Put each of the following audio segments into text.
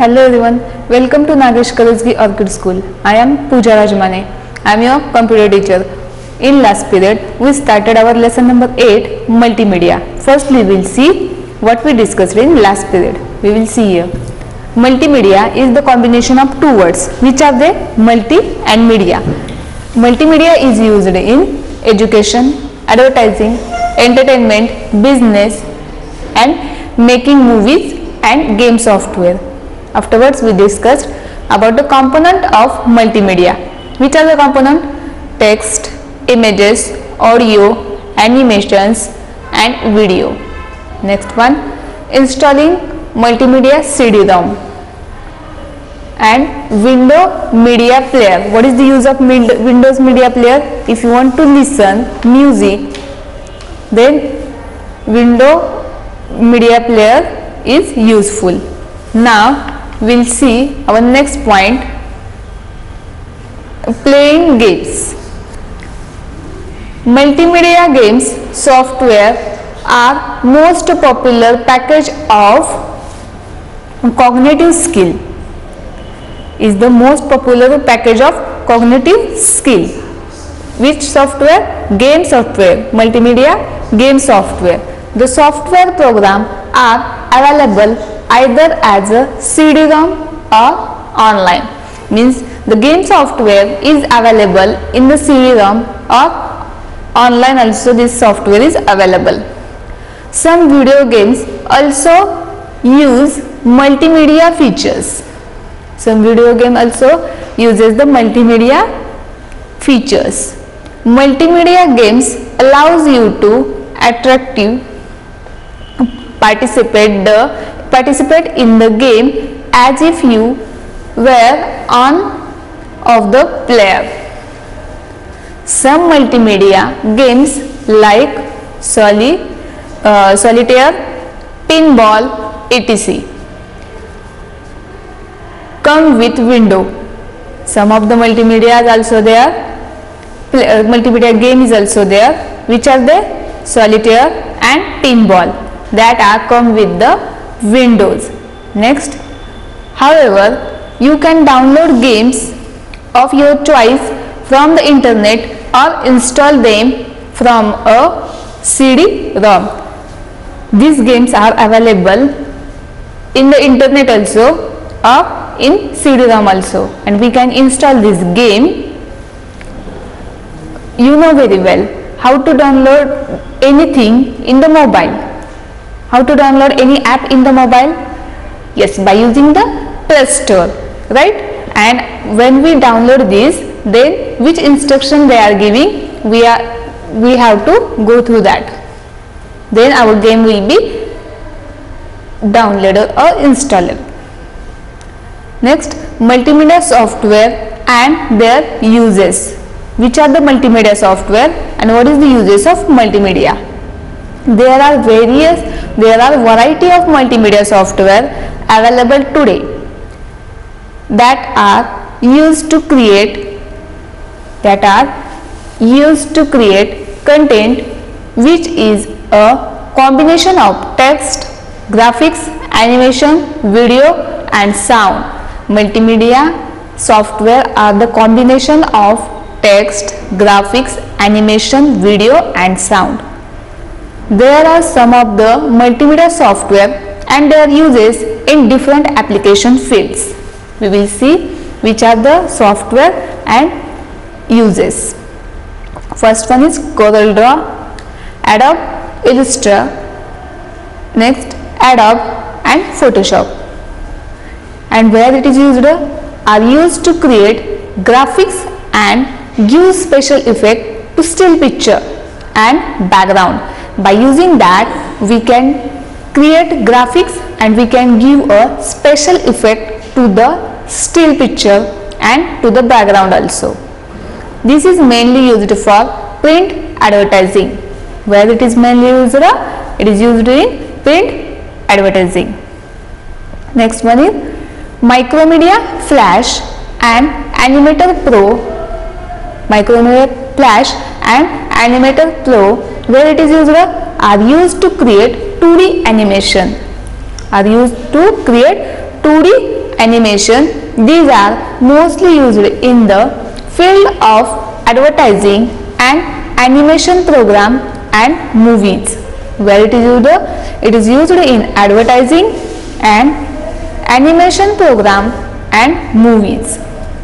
Hello everyone, welcome to Nagesh Kaluzgi Orchid School. I am Pooja Rajmane. I am your computer teacher. In last period, we started our lesson number 8, Multimedia. Firstly, we will see what we discussed in last period. We will see here. Multimedia is the combination of two words. Which are they? Multi and media. Multimedia is used in education, advertising, entertainment, business and making movies and game software. Afterwards, we discussed about the component of multimedia. Which are the component? Text, images, audio, animations and video. Next one, installing multimedia CD-ROM and window media player. What is the use of Windows media player? If you want to listen music, then window media player is useful. Now we will see our next point, playing games. Multimedia games software are most popular package of cognitive skill. Is the most popular package of cognitive skill. Which software? Game software. Multimedia game software. The software program are available either as a CD-ROM or online. Means the game software is available in the CD-ROM or online also this software is available. Some video games also use multimedia features. Some video game also uses the multimedia features. Multimedia games allows you to attractive participate in the game as if you were one of the player. Some multimedia games like solitaire, pinball, etc. come with window. Some of the multimedia is also there. Multimedia game is also there. Which are they? Solitaire and pinball, that are come with the windows. Next, however, you can download games of your choice from the internet or install them from a CD-ROM. These games are available in the internet also or in CD-ROM also, and we can install this game. You know very well how to download anything in the mobile. How to download any app in the mobile? Yes, by using the Play Store, right? And when we download this, then which instruction they are giving, we have to go through that. Then our game will be downloaded or installed. Next, multimedia software and their uses. Which are the multimedia software and what is the uses of multimedia? There are variety of multimedia software available today that are used to create content which is a combination of text, graphics, animation, video and sound. Multimedia software are the combination of text, graphics, animation, video and sound. There are some of the multimedia software and their uses in different application fields. We will see which are the software and uses. First one is CorelDRAW, Adobe Illustrator, next Adobe and Photoshop. And where it is used? Are used to create graphics and give special effect to still picture and background. By using that, we can create graphics and we can give a special effect to the still picture and to the background also. This is mainly used for print advertising. Where it is mainly used? It is used in print advertising. Next one is Micromedia Flash and Animator Pro. Micromedia Flash and Animator Pro, where it is used? Are used to create 2D animation. Are used to create 2D animation. These are mostly used in the field of advertising and animation program and movies. Where it is used? It is used in advertising and animation program and movies.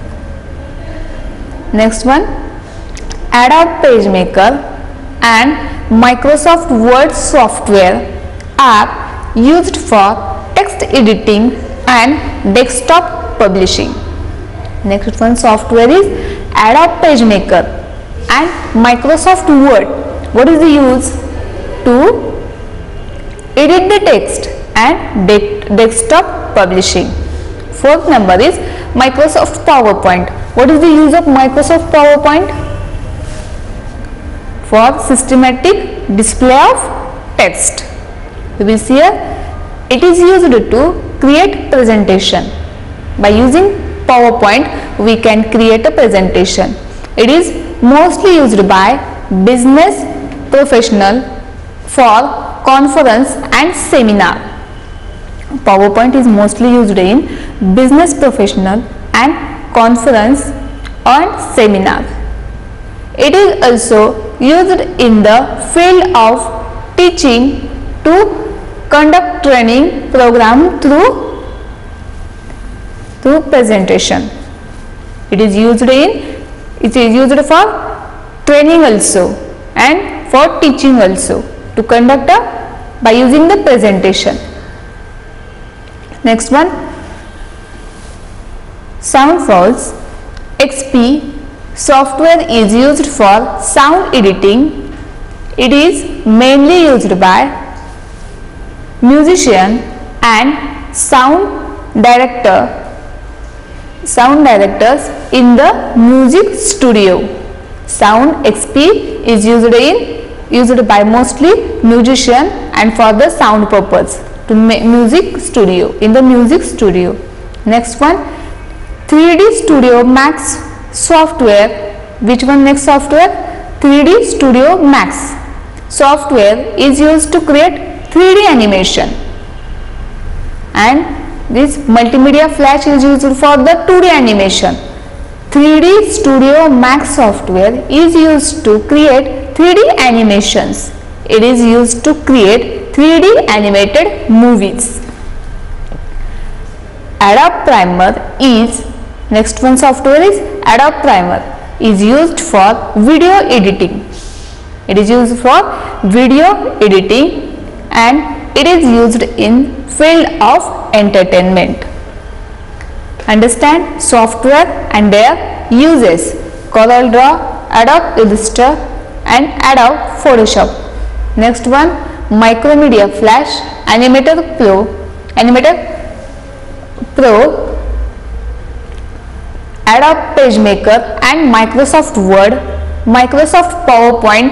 Next one, Adobe PageMaker and Microsoft Word software are used for text editing and desktop publishing. Next one software is Adobe PageMaker and Microsoft Word. What is the use? To edit the text and desktop publishing. Fourth number is Microsoft PowerPoint. What is the use of Microsoft PowerPoint? For systematic display of text. We will see here, it is used to create presentation. By using PowerPoint, we can create a presentation. It is mostly used by business professional for conference and seminar. PowerPoint is mostly used in business professional and conference and seminar. It is also used in the field of teaching to conduct training program through presentation. It is used for training also and for teaching also, to conduct by using the presentation. Next one, SoundForge XP software is used for sound editing. It is mainly used by musician and sound directors in the music studio. Sound XP is used by mostly musician and for the sound purpose to make music studio, in the music studio. Next one, 3D Studio Max software. Which one next software? 3D Studio Max software is used to create 3D animation, and this multimedia flash is used for the 2D animation. 3D Studio Max software is used to create 3D animations. It is used to create 3D animated movies. Adobe Premiere is, next one software is Adobe Premiere, is used for video editing. It is used for video editing and it is used in field of entertainment. Understand software and their uses: CorelDRAW, Adobe Illustrator and Adobe Photoshop. Next one, Micromedia Flash, Animator Pro, Adobe PageMaker and Microsoft Word, Microsoft PowerPoint,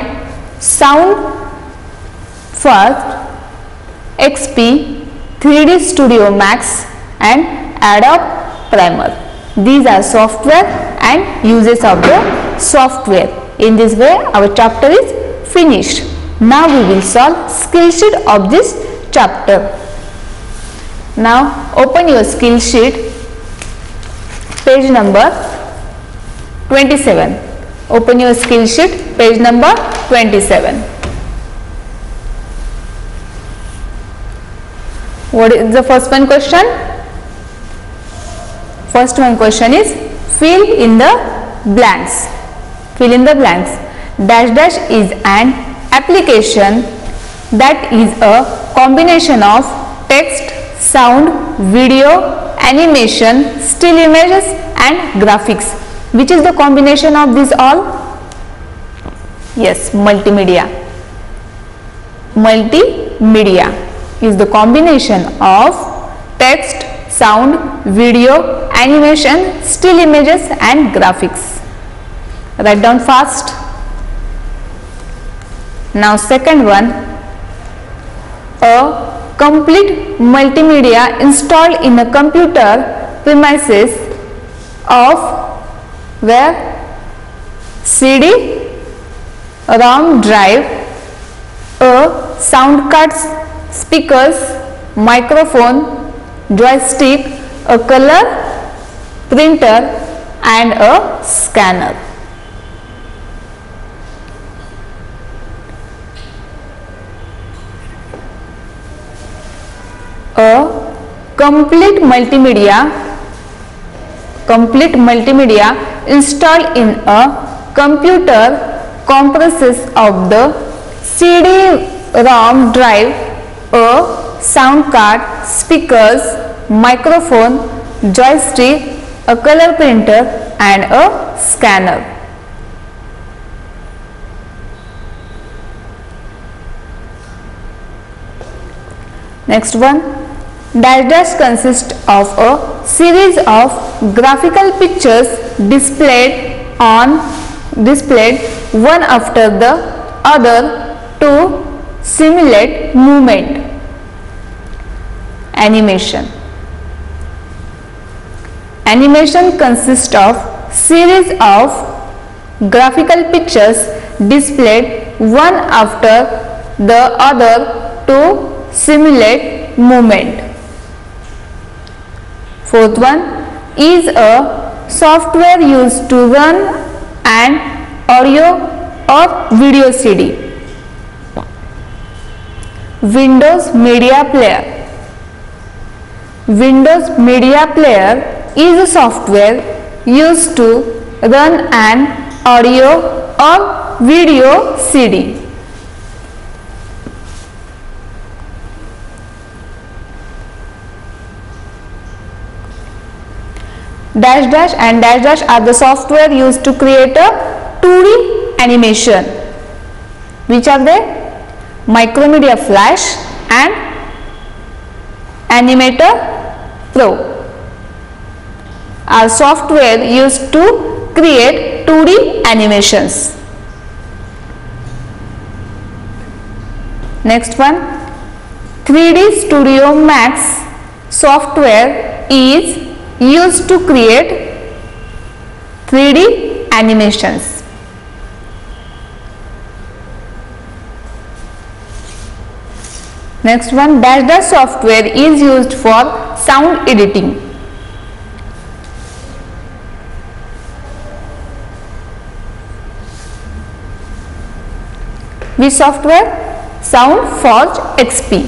SoundForge XP, 3D Studio Max and Adobe Premiere. These are software and uses of the software. In this way our chapter is finished. Now we will solve skill sheet of this chapter. Now open your skill sheet, page number 27. Open your skill sheet, page number 27. What is the first one question? First one question is fill in the blanks. Fill in the blanks. Dash dash is an application that is a combination of text, sound, video, animation, still images and graphics. Which is the combination of these all? Yes, multimedia. Multimedia is the combination of text, sound, video, animation, still images and graphics. Write down fast. Now second one, a complete multimedia installed in a computer premises of where CD, ROM drive, a sound cards, speakers, microphone, joystick, a color printer and a scanner. A complete multimedia installed in a computer comprises of the CD-ROM drive, a sound card, speakers, microphone, joystick, a color printer and a scanner. Next one, dash dash consists of a series of graphical pictures displayed one after the other to simulate movement. Animation. Animation consists of series of graphical pictures displayed one after the other to simulate movement. Fourth one is a software used to run an audio or video CD. Windows Media Player. Windows Media Player is a software used to run an audio or video CD. Dash dash and dash dash are the software used to create a 2D animation. Which are they? Micromedia Flash and Animator Pro are software used to create 2D animations. Next one, 3D Studio Max software is used to create 3D animations. Next one, dash dash software is used for sound editing. Which software? SoundForge XP.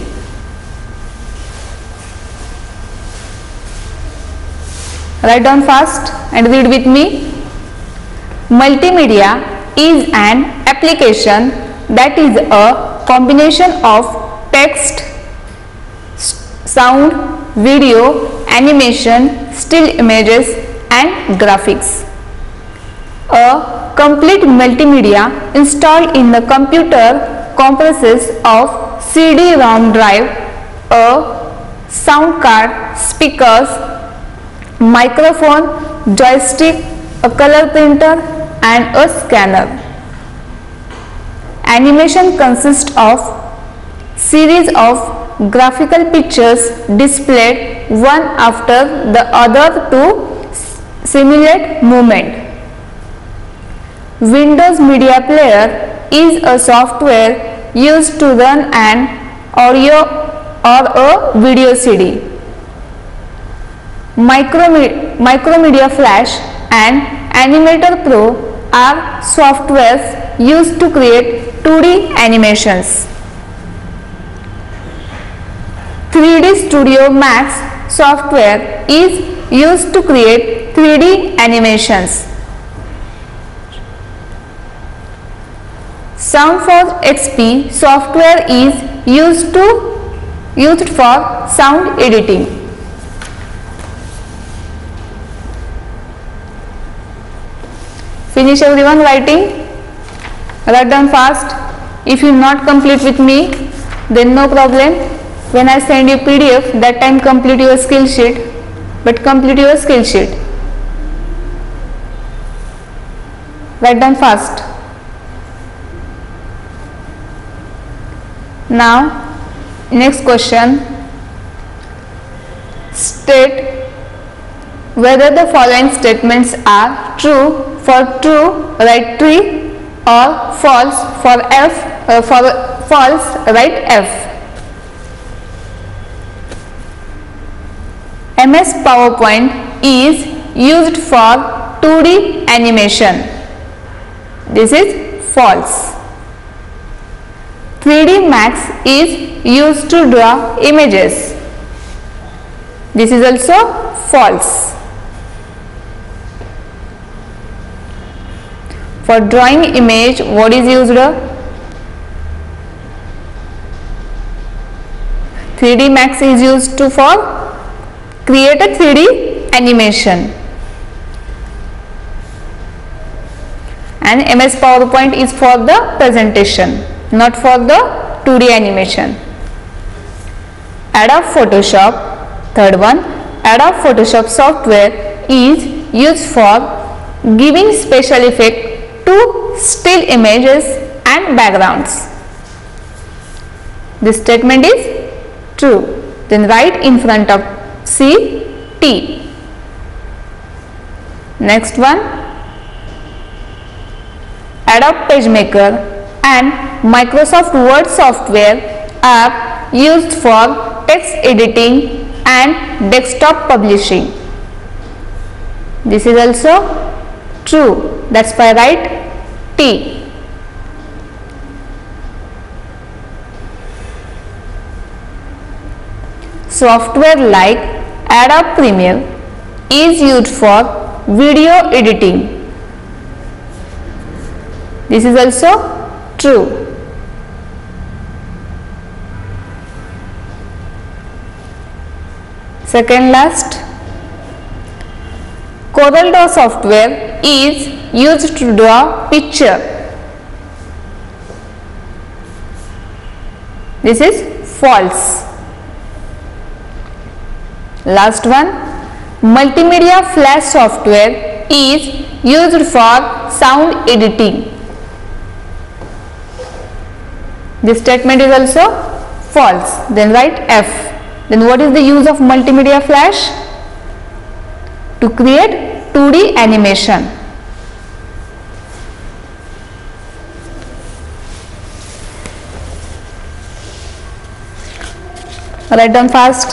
Write down fast and read with me. Multimedia is an application that is a combination of text, sound, video, animation, still images and graphics. A complete multimedia installed in the computer comprises of CD-ROM drive, a sound card, speakers, microphone, joystick, a color printer and a scanner. Animation consists of series of graphical pictures displayed one after the other to simulate movement. Windows Media Player is a software used to run an audio or a video CD. Micromedia Flash and Animator Pro are softwares used to create 2D animations. 3D Studio Max software is used to create 3D animations. SoundForge XP software is used for sound editing. Finish everyone writing. Write down fast. If you not complete with me, then no problem. When I send you PDF, that time complete your skill sheet. But complete your skill sheet. Write down fast. Now, next question. State whether the following statements are true. For true, write tree, or false for false, write F. MS PowerPoint is used for 2D animation. This is false. 3D Max is used to draw images. This is also false. For drawing image, what is used? 3D Max is used to for create a 3D animation, and MS PowerPoint is for the presentation, not for the 2D animation. Adobe Photoshop, third one, Adobe Photoshop software is used for giving special effect to still images and backgrounds. This statement is true. Then write in front of C, T. Next one, Adobe PageMaker and Microsoft Word software are used for text editing and desktop publishing. This is also true. That's why write T. Software like Adobe Premiere is used for video editing. This is also true. Second last, CorelDRAW software is used to draw picture. This is false. Last one, Multimedia Flash software is used for sound editing. This statement is also false. Then write F. Then what is the use of Multimedia Flash? To create 2D animation. Write down fast.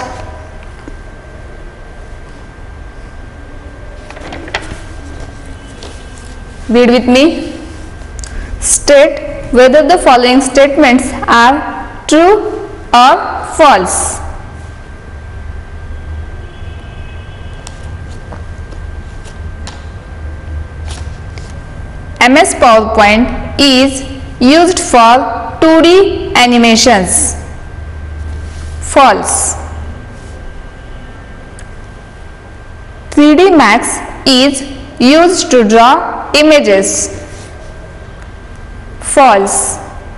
Read with me. State whether the following statements are true or false. MS PowerPoint is used for 2D animations. False. 3D Max is used to draw images. False.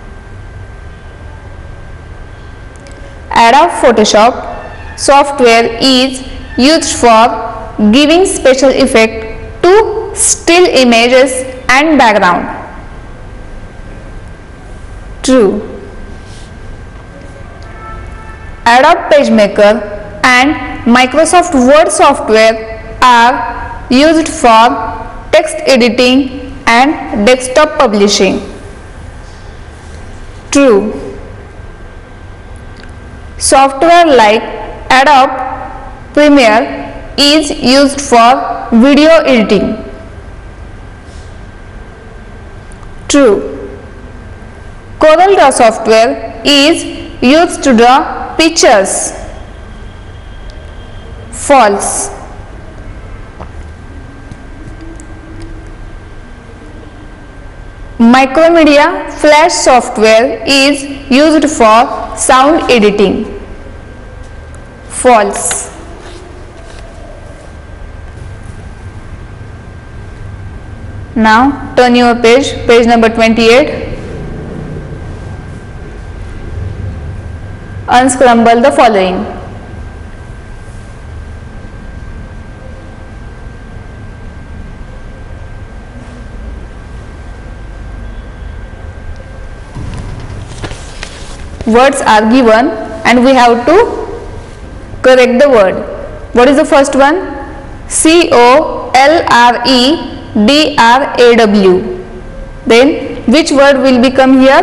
Adobe Photoshop software is used for giving special effect to still images and background. True. Adobe PageMaker and Microsoft Word software are used for text editing and desktop publishing. True. Software like Adobe Premiere is used for video editing. True. CorelDRAW software is used to draw pictures. False. Micromedia Flash software is used for sound editing. False. Now turn your page, page number 28. Unscramble the following. Words are given and we have to correct the word. What is the first one? COLREDRAW. Then which word will become here?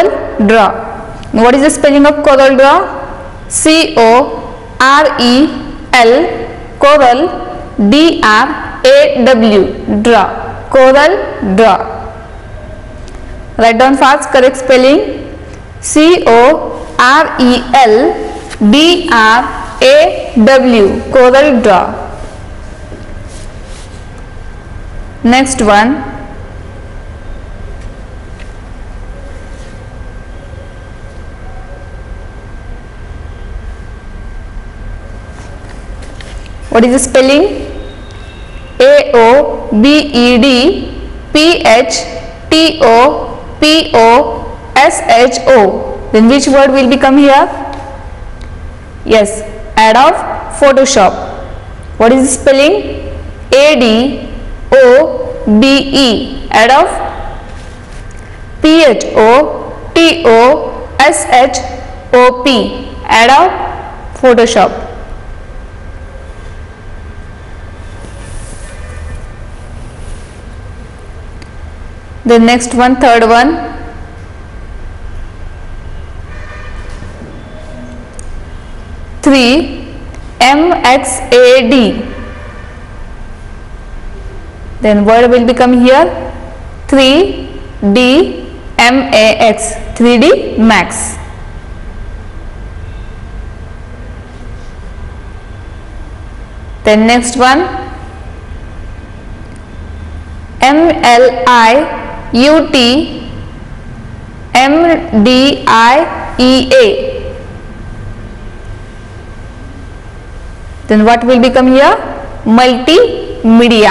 CorelDRAW. What is the spelling of CorelDRAW? CORELDRAW. L, coral, DRAW, draw, coral, draw. Write down fast correct spelling. CORELDRAW, coral, draw. Next one, what is the spelling? AOBED PHTOPOSHO. Then which word will become here? Yes, Adobe Photoshop. What is the spelling? ADOBE, Adobe. PHOTOSHOP, Adobe Photoshop. The next one, third one, MXAD. Then word will become here 3D MAX, 3D Max. Then next one, MLIUT MDIEA. Then what will become here? Multimedia.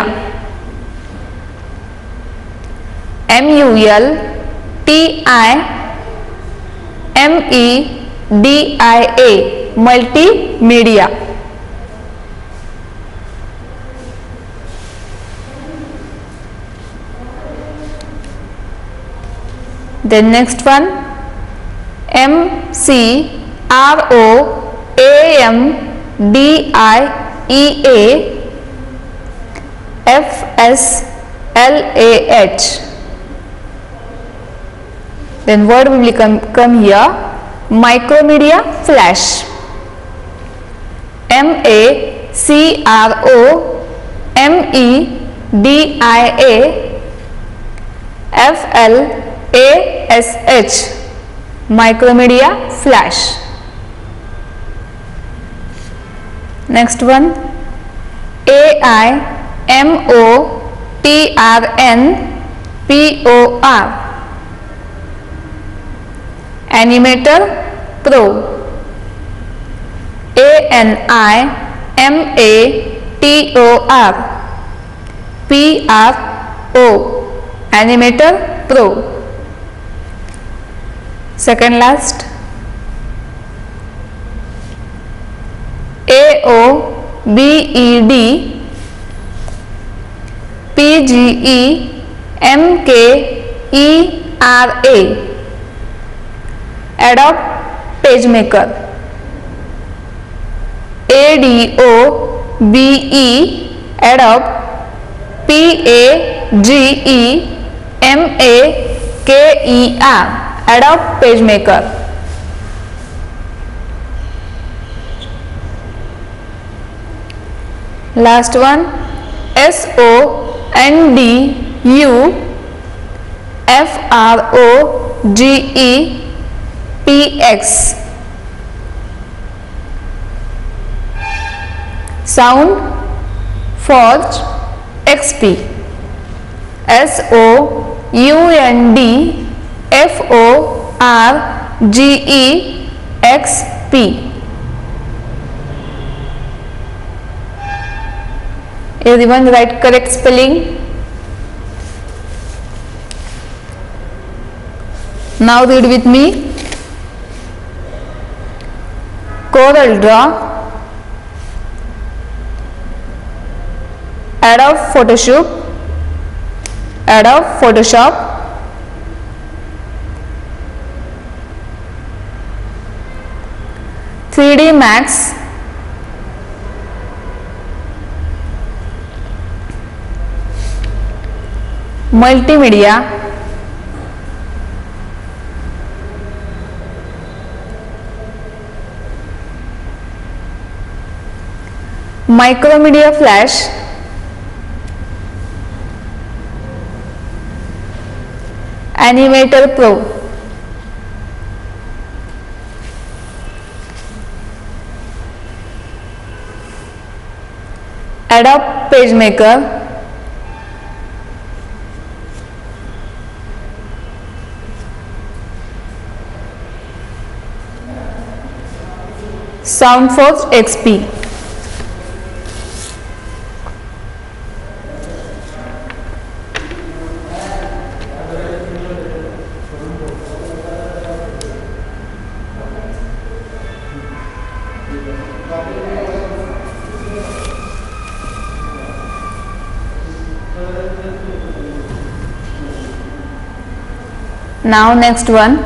MULTIMEDIA, multimedia. Then next one, MCROAMDIEA FSLAH. Then word will come here, micromedia flash. MACROMEDIA FLASH, micromedia flash. Next one, AIMOTRNPOR, Animator Pro. ANIMATOR PRO, Animator Pro. Second last, AOBED PGEMKERA, Adobe PageMaker. ADOBE Adobe PAGEMAKER, Adobe PageMaker. Last one, SOUNDUFROGEPX, SoundForge XP. SOUNDFORGEXP. Everyone write correct spelling. Now read with me. CorelDRAW, Adobe Photoshop, Adobe Photoshop, (3D Max), Multimedia, Micromedia Flash, Animator Pro, Adobe PageMaker, SoundForge XP. Now next one,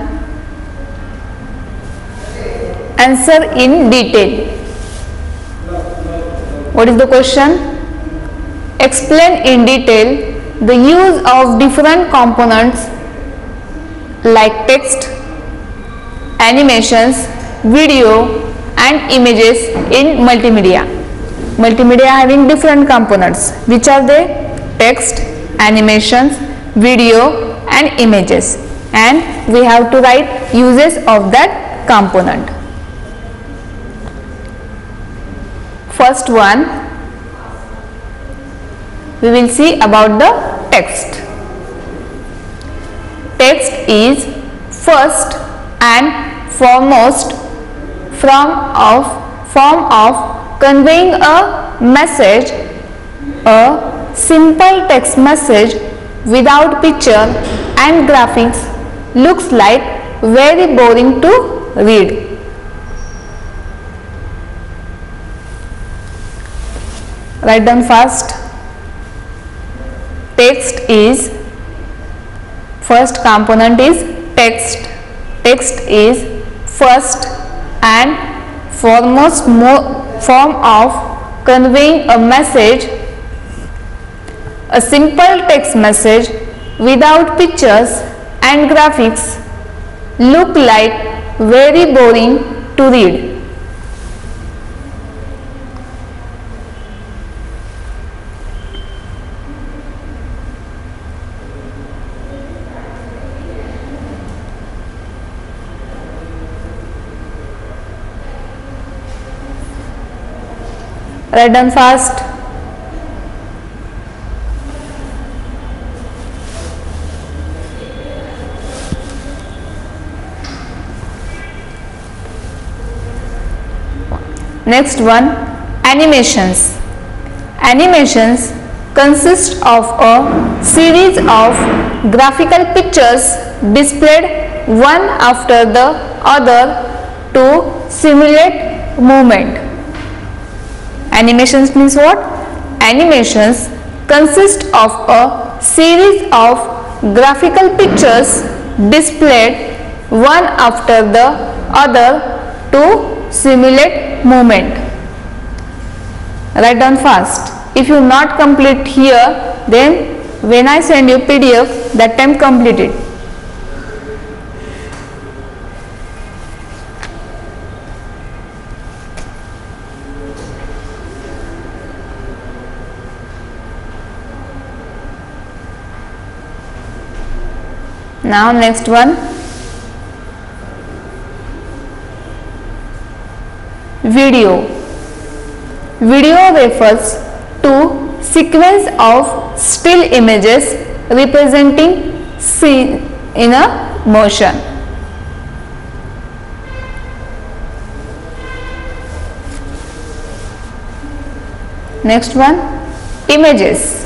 answer in detail. What is the question? Explain in detail the use of different components like text, animations, video and images in multimedia. Multimedia having different components. Which are they? Text, animations, video and images. And we have to write uses of that component. First one, we will see about the text. Text is first and foremost form of conveying a message, a simple text message without picture and graphics looks like very boring to read. Write down fast. Text is, first component is text. Text is first and foremost form of conveying a message, a simple text message without pictures and graphics look like very boring to read. Write down fast. Next one, animations. Animations consist of a series of graphical pictures displayed one after the other to simulate movement. Animations means what? Animations consist of a series of graphical pictures displayed one after the other to simulate movement. Write down fast. If you not complete here, then when I send you PDF, that time complete it. Now next one, video. Video refers to sequence of still images representing scene in a motion. Next one, images.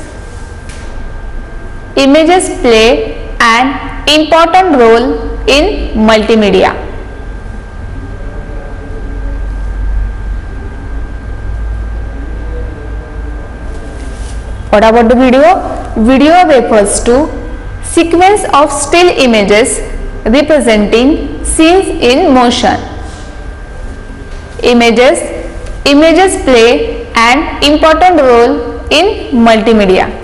Images play an important role in multimedia. What about the video? Video refers to sequence of still images representing scenes in motion. Images play an important role in multimedia.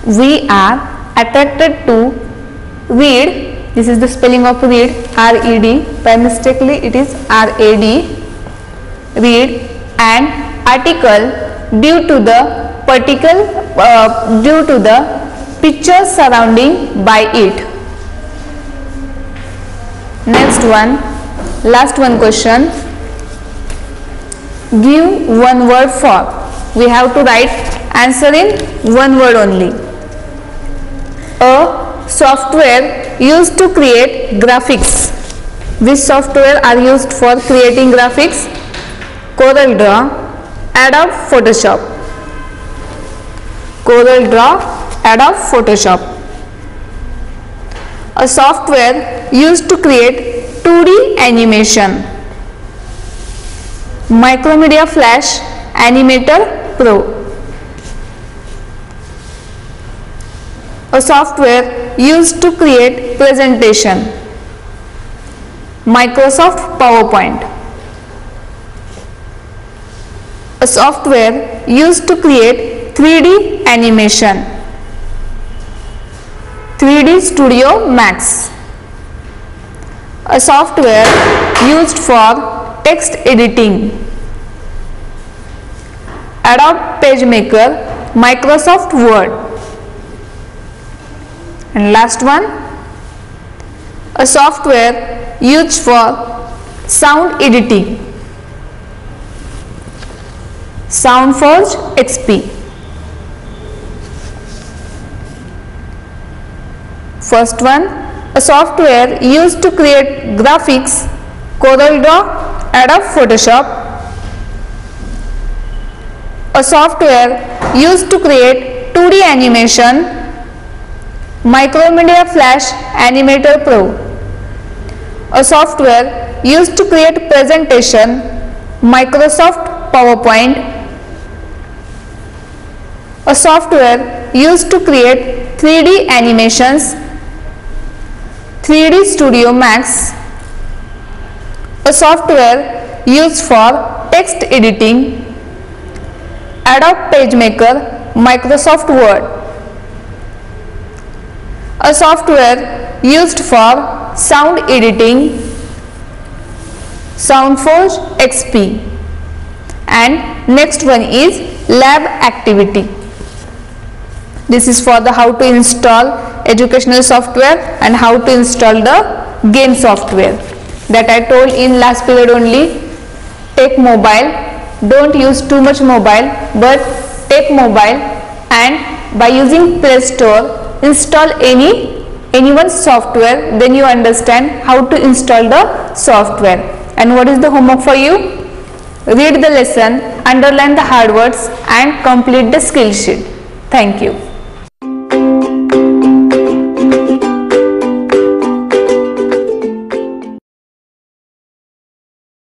we are attracted to read. This is the spelling of read, R-E-D. By mistakenly it is R-A-D. Read an article due to the picture surrounding by it. Next one, last one question. Give one word for. We have to write answer in one word only. A software used to create graphics. Which software are used for creating graphics? CorelDRAW, Adobe Photoshop. CorelDRAW, Adobe Photoshop. A software used to create 2D animation. Micromedia Flash Animator Pro. A software used to create presentation. Microsoft PowerPoint. A software used to create 3D animation. 3D Studio Max. A software used for text editing. Adobe PageMaker, Microsoft Word. And last one, a software used for sound editing. SoundForge XP. First one, a software used to create graphics. CorelDRAW, Adobe Photoshop. A software used to create 2D animation. Micromedia Flash Animator Pro. A software used to create presentation. Microsoft PowerPoint. A software used to create 3D animations. 3D Studio Max. A software used for text editing. Adobe PageMaker, Microsoft Word. A software used for sound editing. SoundForge XP. And next one is lab activity. This is for the how to install educational software and how to install the game software. That I told in last period only. Take mobile, don't use too much mobile, but take mobile and by using Play Store install anyone's software, then you understand how to install the software. And what is the homework for you? Read the lesson, underline the hard words and complete the skill sheet. Thank you.